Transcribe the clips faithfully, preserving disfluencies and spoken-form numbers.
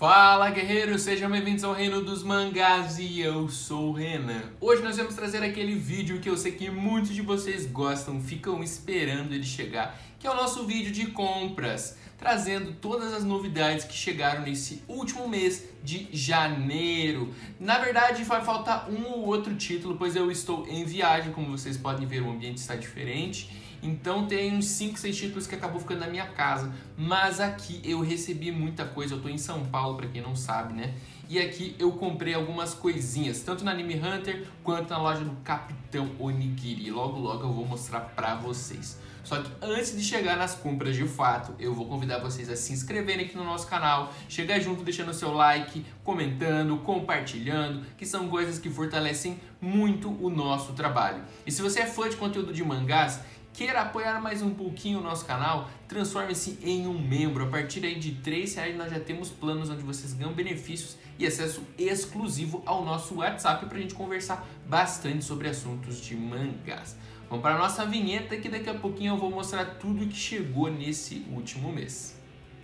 Fala, guerreiros! Sejam bem-vindos ao Reino dos Mangás e eu sou o Renan. Hoje nós vamos trazer aquele vídeo que eu sei que muitos de vocês gostam, ficam esperando ele chegar, que é o nosso vídeo de compras, trazendo todas as novidades que chegaram nesse último mês de janeiro. Na verdade, vai faltar um ou outro título, pois eu estou em viagem, como vocês podem ver, o ambiente está diferente. Então tem uns cinco, seis títulos que acabou ficando na minha casa, mas aqui eu recebi muita coisa. Eu tô em São Paulo, pra quem não sabe, né? E aqui eu comprei algumas coisinhas, tanto na Anime Hunter quanto na loja do Capitão Onigiri. Logo logo eu vou mostrar pra vocês. Só que antes de chegar nas compras de fato, eu vou convidar vocês a se inscreverem aqui no nosso canal, chegar junto deixando o seu like, comentando, compartilhando, que são coisas que fortalecem muito o nosso trabalho. E se você é fã de conteúdo de mangás, queira apoiar mais um pouquinho o nosso canal, transforme-se em um membro. A partir aí de três reais nós já temos planos onde vocês ganham benefícios e acesso exclusivo ao nosso WhatsApp para a gente conversar bastante sobre assuntos de mangás. Vamos para a nossa vinheta que daqui a pouquinho eu vou mostrar tudo que chegou nesse último mês.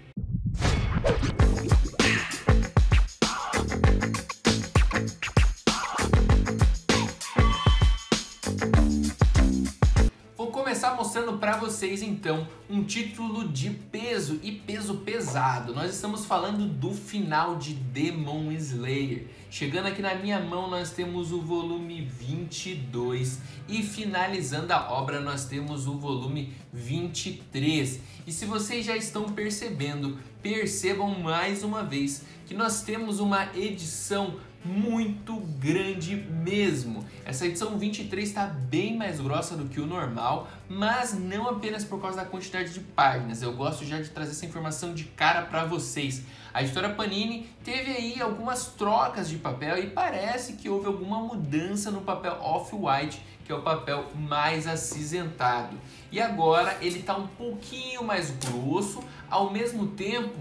Começar mostrando para vocês então um título de peso e peso pesado. Nós estamos falando do final de Demon Slayer. Chegando aqui na minha mão nós temos o volume vinte e dois e finalizando a obra nós temos o volume vinte e três. E se vocês já estão percebendo, percebam mais uma vez que nós temos uma edição muito grande mesmo. Essa edição vinte e três está bem mais grossa do que o normal, mas não apenas por causa da quantidade de páginas. Eu gosto já de trazer essa informação de cara para vocês. A editora Panini teve aí algumas trocas de papel e parece que houve alguma mudança no papel Off-White, que é o papel mais acinzentado. E agora ele está um pouquinho mais grosso, ao mesmo tempo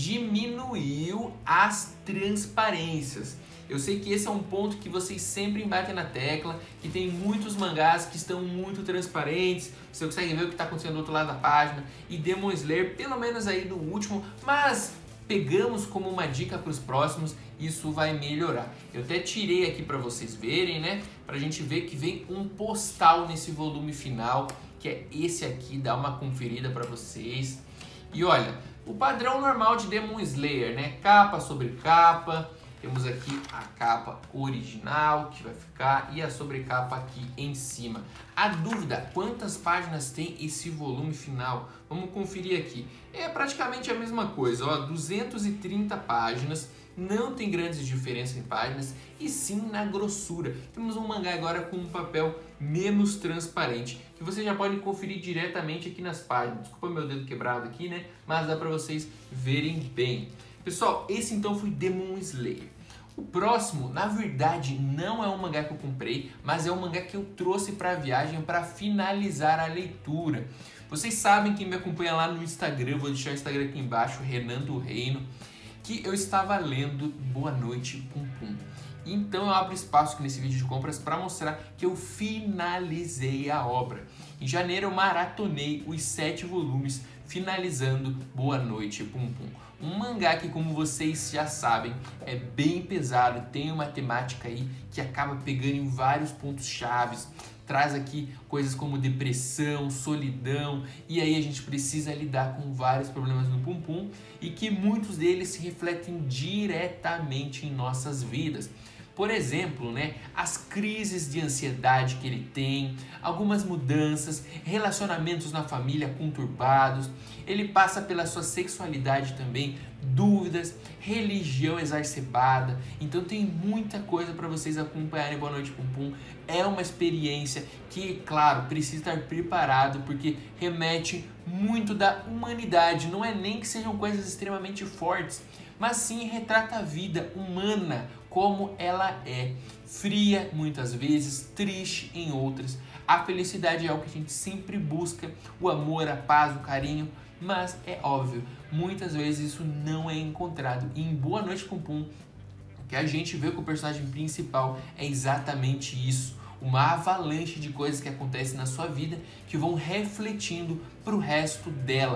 diminuiu as transparências. Eu sei que esse é um ponto que vocês sempre batem na tecla, que tem muitos mangás que estão muito transparentes, você consegue ver o que está acontecendo do outro lado da página, e Demon Slayer, pelo menos aí do último, mas pegamos como uma dica para os próximos, isso vai melhorar. Eu até tirei aqui para vocês verem, né, para a gente ver que vem um postal nesse volume final, que é esse aqui, dá uma conferida para vocês. E olha, o padrão normal de Demon Slayer, né, capa sobre capa. Temos aqui a capa original que vai ficar e a sobrecapa aqui em cima. A dúvida, quantas páginas tem esse volume final? Vamos conferir aqui. É praticamente a mesma coisa, ó, duzentas e trinta páginas, não tem grandes diferenças em páginas e sim na grossura. Temos um mangá agora com um papel menos transparente, que vocês já podem conferir diretamente aqui nas páginas. Desculpa meu dedo quebrado aqui, né? Mas dá para vocês verem bem. Pessoal, esse então foi Demon Slayer. O próximo, na verdade, não é um mangá que eu comprei, mas é um mangá que eu trouxe para a viagem para finalizar a leitura. Vocês sabem, quem me acompanha lá no Instagram, vou deixar o Instagram aqui embaixo, Renan do Reino, que eu estava lendo Boa Noite, Pum Pum. Então eu abro espaço aqui nesse vídeo de compras para mostrar que eu finalizei a obra. Em janeiro eu maratonei os sete volumes, finalizando Boa Noite, Pum Pum. Um mangá que, como vocês já sabem, é bem pesado, tem uma temática aí que acaba pegando em vários pontos chaves, traz aqui coisas como depressão, solidão, e aí a gente precisa lidar com vários problemas no Pum Pum e que muitos deles se refletem diretamente em nossas vidas. Por exemplo, né, as crises de ansiedade que ele tem, algumas mudanças, relacionamentos na família conturbados, ele passa pela sua sexualidade também, dúvidas, religião exacerbada, então tem muita coisa para vocês acompanharem. Boa Noite, Pum Pum. É uma experiência que, claro, precisa estar preparado porque remete muito da humanidade, não é nem que sejam coisas extremamente fortes, mas sim retrata a vida humana como ela é, fria muitas vezes, triste em outras. A felicidade é algo que a gente sempre busca, o amor, a paz, o carinho, mas é óbvio, muitas vezes isso não é encontrado. E em Boa Noite, Pum Pum, que a gente vê que o personagem principal é exatamente isso. Uma avalanche de coisas que acontecem na sua vida que vão refletindo para o resto dela.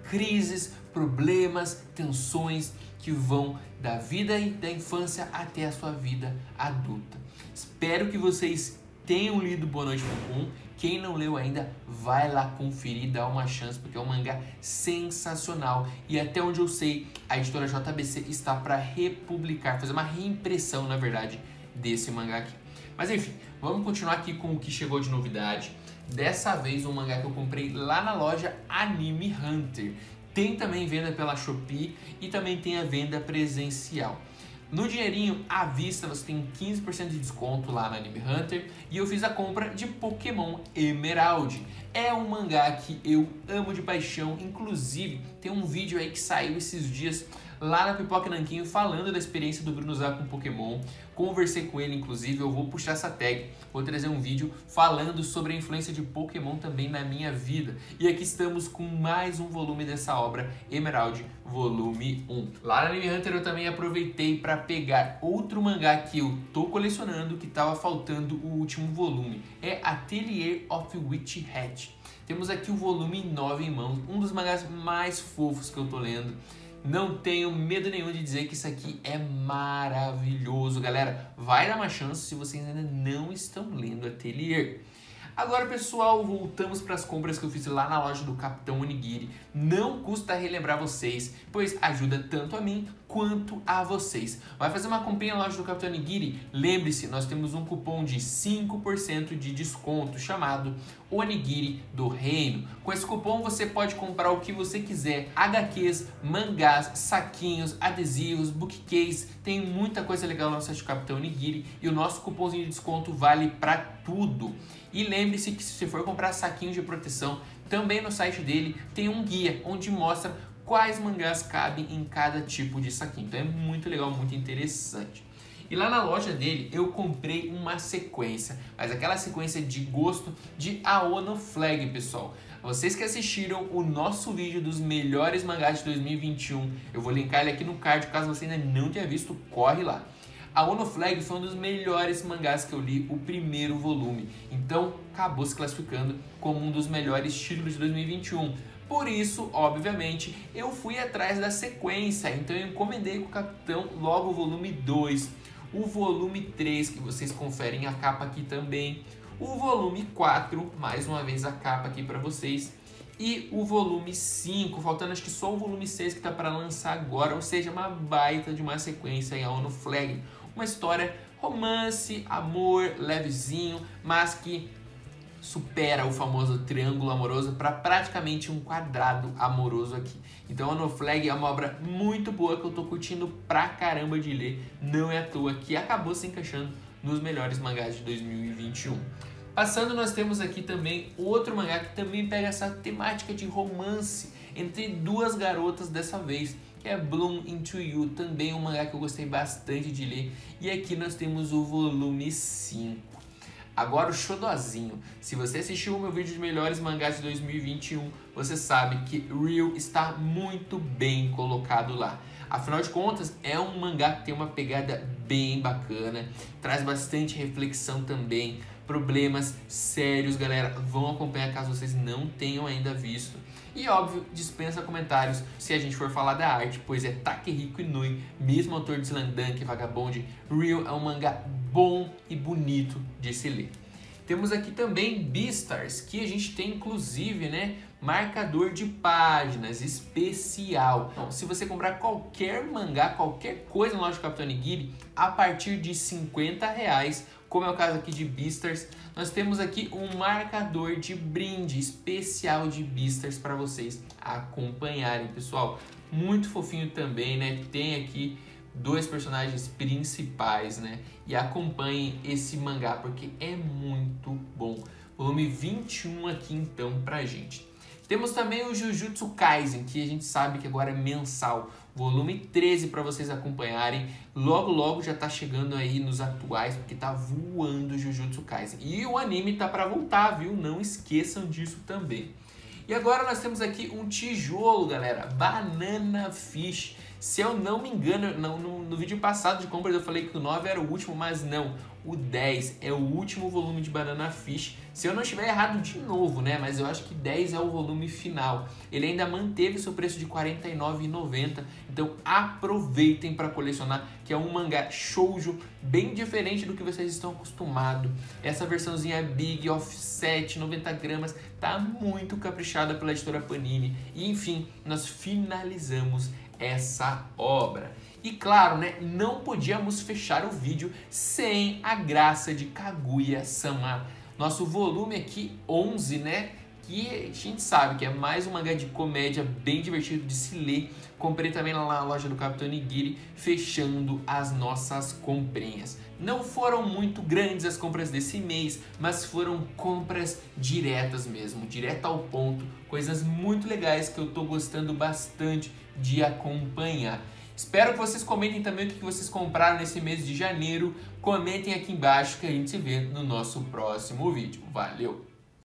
crises, problemas, tensões que vão da vida da infância até a sua vida adulta. Espero que vocês tenham lido Boa Noite Pum. Quem não leu ainda, vai lá conferir, dá uma chance, porque é um mangá sensacional. E até onde eu sei, a editora J B C está para republicar, fazer uma reimpressão, na verdade, desse mangá aqui. Mas enfim, vamos continuar aqui com o que chegou de novidade. Dessa vez um mangá que eu comprei lá na loja Anime Hunter. Tem também venda pela Shopee e também tem a venda presencial. No dinheirinho à vista você tem quinze por cento de desconto lá na Anime Hunter e eu fiz a compra de Pokémon Emerald. É um mangá que eu amo de paixão, inclusive tem um vídeo aí que saiu esses dias lá na Pipoca Nanquinho falando da experiência do Bruno Zá com Pokémon. Conversei com ele, inclusive, eu vou puxar essa tag, vou trazer um vídeo falando sobre a influência de Pokémon também na minha vida. E aqui estamos com mais um volume dessa obra, Emerald, volume um. Lá na Anime Hunter eu também aproveitei para pegar outro mangá que eu tô colecionando, que tava faltando o último volume. É Atelier of Witch Hat. Temos aqui o volume nove em mãos, um dos mangás mais fofos que eu tô lendo. Não tenho medo nenhum de dizer que isso aqui é maravilhoso, galera. Vai dar uma chance se vocês ainda não estão lendo Atelier. Agora, pessoal, voltamos para as compras que eu fiz lá na loja do Capitão Onigiri. Não custa relembrar vocês, pois ajuda tanto a mim quanto a vocês. Vai fazer uma comprinha na loja do Capitão Onigiri? Lembre-se, nós temos um cupom de cinco por cento de desconto chamado Onigiri do Reino. Com esse cupom você pode comprar o que você quiser, H Qs, mangás, saquinhos, adesivos, bookcase, tem muita coisa legal no nosso site do Capitão Onigiri e o nosso cupomzinho de desconto vale para tudo. E lembre-se que se você for comprar saquinhos de proteção, também no site dele tem um guia onde mostra quais mangás cabem em cada tipo de saquinho. Então é muito legal, muito interessante. E lá na loja dele eu comprei uma sequência, mas aquela sequência de gosto de Aono Flag, pessoal. Vocês que assistiram o nosso vídeo dos melhores mangás de dois mil e vinte e um, eu vou linkar ele aqui no card, caso você ainda não tenha visto, corre lá. Aono Flag foi um dos melhores mangás que eu li, o primeiro volume. Então, acabou se classificando como um dos melhores títulos de dois mil e vinte e um. Por isso, obviamente, eu fui atrás da sequência. Então, eu encomendei com o Capitão logo o volume dois. O volume três, que vocês conferem a capa aqui também. O volume quatro, mais uma vez a capa aqui para vocês. E o volume cinco, faltando acho que só o volume seis que está para lançar agora. Ou seja, uma baita de uma sequência em Aono Flag. Uma história romance, amor, levezinho, mas que supera o famoso triângulo amoroso para praticamente um quadrado amoroso aqui. Então, Aono Flag é uma obra muito boa que eu tô curtindo pra caramba de ler. Não é à toa que acabou se encaixando nos melhores mangás de dois mil e vinte e um. Passando, nós temos aqui também outro mangá que também pega essa temática de romance entre duas garotas dessa vez, que é Bloom Into You, também um mangá que eu gostei bastante de ler. E aqui nós temos o volume cinco. Agora o xodozinho. Se você assistiu o meu vídeo de melhores mangás de dois mil e vinte e um, você sabe que Real está muito bem colocado lá. Afinal de contas, é um mangá que tem uma pegada bem bacana, traz bastante reflexão também, problemas sérios, galera, vão acompanhar caso vocês não tenham ainda visto. E óbvio, dispensa comentários se a gente for falar da arte, pois é Takehiko Inoue, mesmo autor de Slam Dunk, Vagabond. Real é um mangá bom e bonito de se ler. Temos aqui também Beastars, que a gente tem inclusive, né, marcador de páginas especial. Então, se você comprar qualquer mangá, qualquer coisa na loja do Capitão Onigiri, a partir de cinquenta reais, como é o caso aqui de Beastars, nós temos aqui um marcador de brinde especial de Beastars para vocês acompanharem, pessoal. Muito fofinho também, né? Tem aqui dois personagens principais, né? E acompanhem esse mangá porque é muito bom. Volume vinte e um aqui então pra gente. Temos também o Jujutsu Kaisen, que a gente sabe que agora é mensal. Volume treze para vocês acompanharem. Logo, logo já tá chegando aí nos atuais, porque tá voando o Jujutsu Kaisen. E o anime tá para voltar, viu? Não esqueçam disso também. E agora nós temos aqui um tijolo, galera. Banana Fish. Se eu não me engano, no, no, no vídeo passado de compras eu falei que o nove era o último, mas não. O dez é o último volume de Banana Fish. Se eu não estiver errado de novo, né? Mas eu acho que dez é o volume final. Ele ainda manteve seu preço de quarenta e nove reais e noventa centavos. Então aproveitem para colecionar, que é um mangá shoujo bem diferente do que vocês estão acostumados. Essa versãozinha Big Offset noventa gramas tá muito caprichada pela editora Panini. E enfim, nós finalizamos essa obra. E claro, né, não podíamos fechar o vídeo sem a graça de Kaguya-sama. Nosso volume aqui, onze, né, que a gente sabe que é mais um mangá de comédia bem divertido de se ler. Comprei também lá na loja do Capitão Nigiri, fechando as nossas comprinhas. Não foram muito grandes as compras desse mês, mas foram compras diretas mesmo, direto ao ponto. Coisas muito legais que eu tô gostando bastante de acompanhar. Espero que vocês comentem também o que vocês compraram nesse mês de janeiro. Comentem aqui embaixo que a gente se vê no nosso próximo vídeo. Valeu!